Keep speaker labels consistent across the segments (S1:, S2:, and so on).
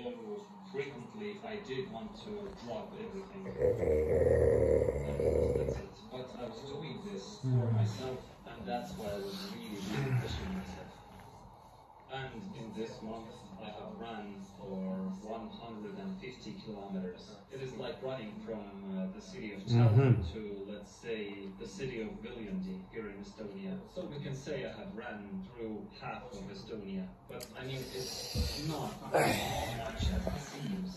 S1: frequently I did want to drop everything. That's it. But I was doing this for myself, and that's why I was really, really pushing myself. And in this month, I have run for 150 kilometers. It is like running from the city of Tallinn to, let's say, the city of Viljandi here in Estonia. So we can say I have run through half of Estonia. But I mean, it's not as much as it seems.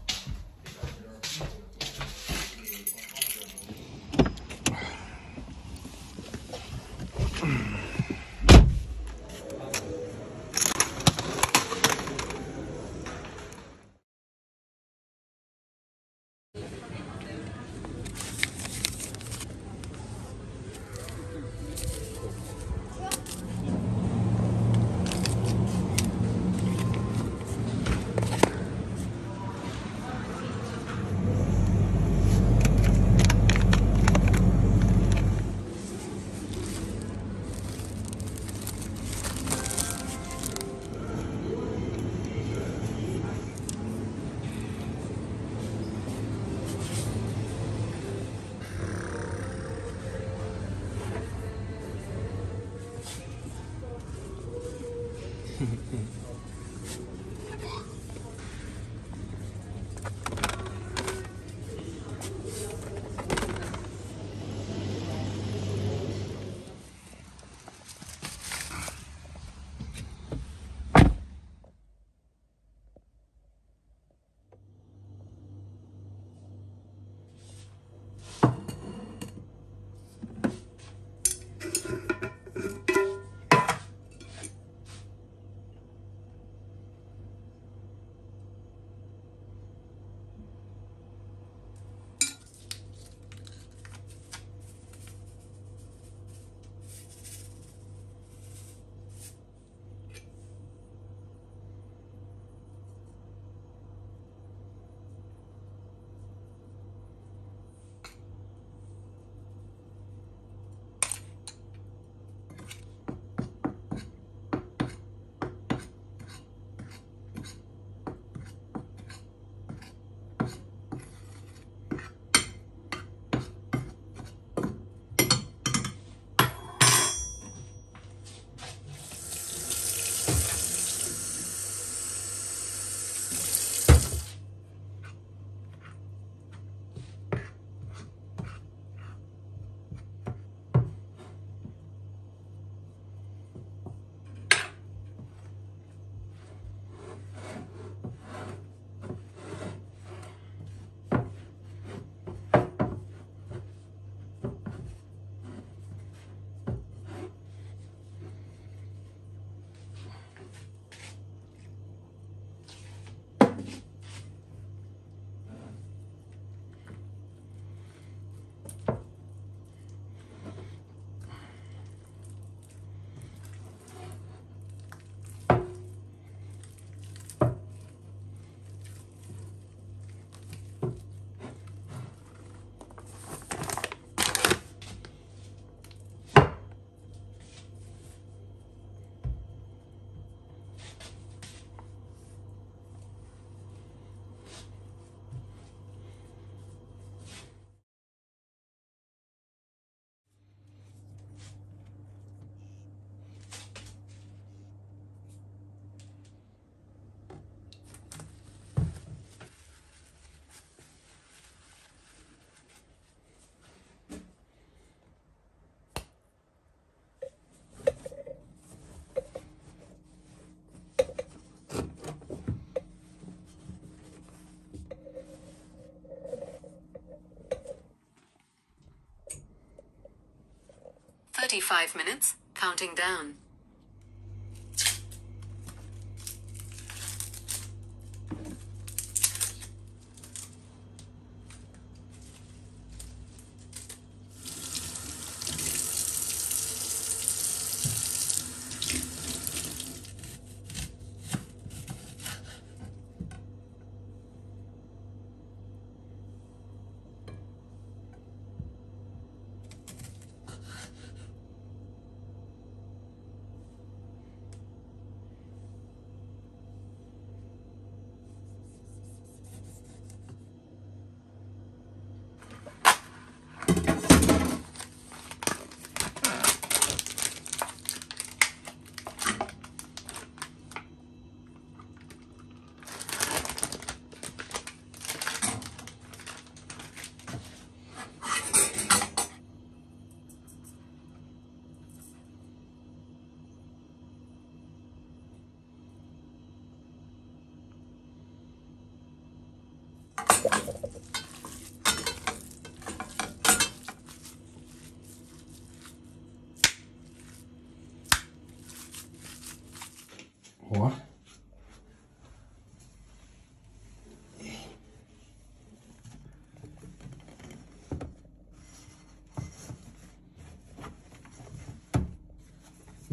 S2: "35 minutes, counting down."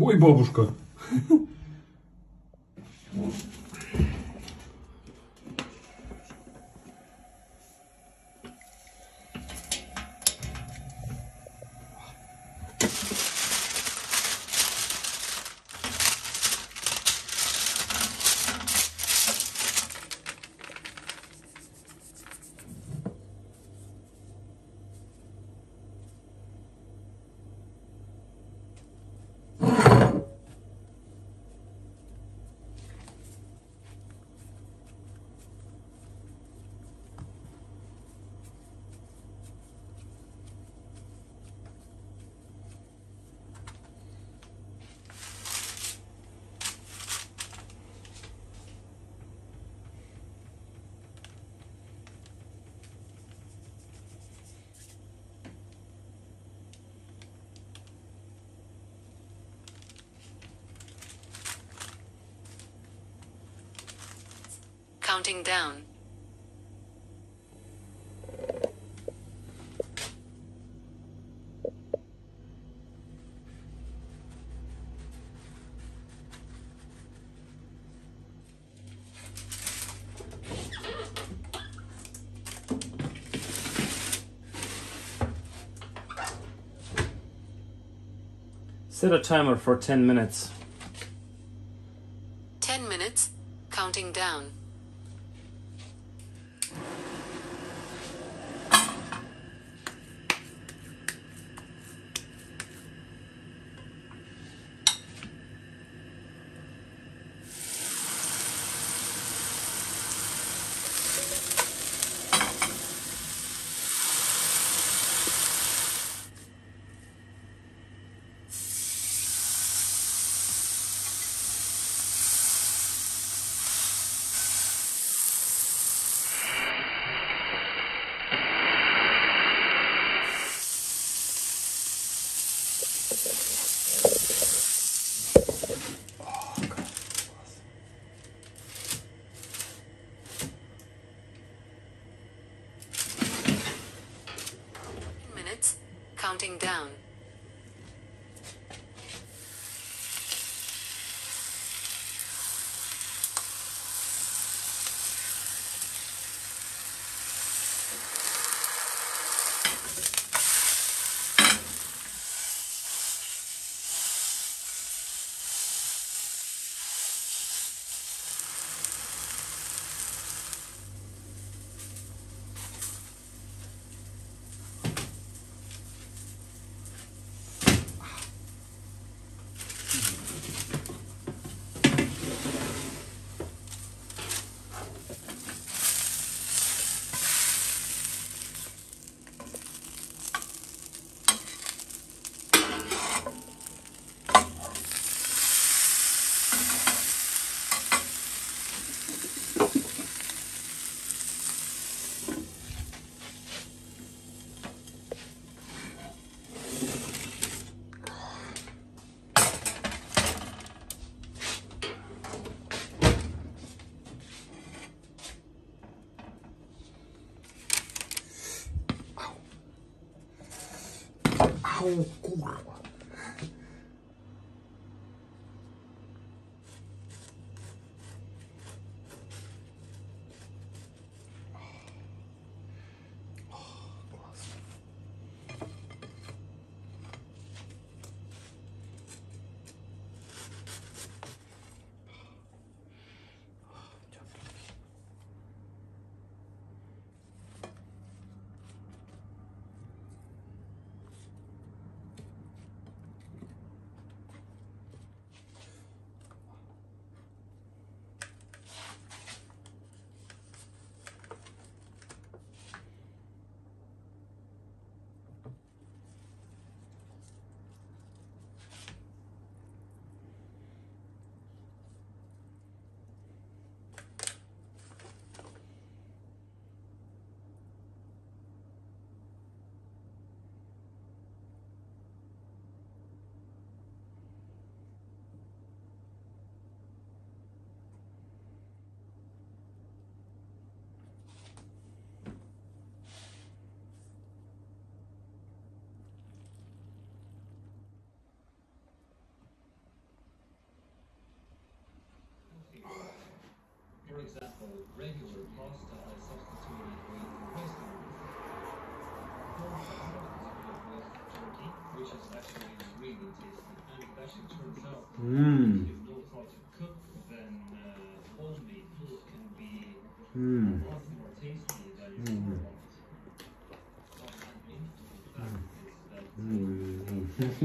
S3: Ой, бабушка.
S2: Counting down.
S4: Set a timer for 10 minutes.
S2: 10 minutes. Counting down. Minutes. Counting down.
S3: Au, kurwa.
S1: example, regular pasta I substituted with Western with turkey, which is actually really tasty. And it actually turns out that if you know how to cook, then homemade food can be a lot more tasty than you want. So I'm into that is that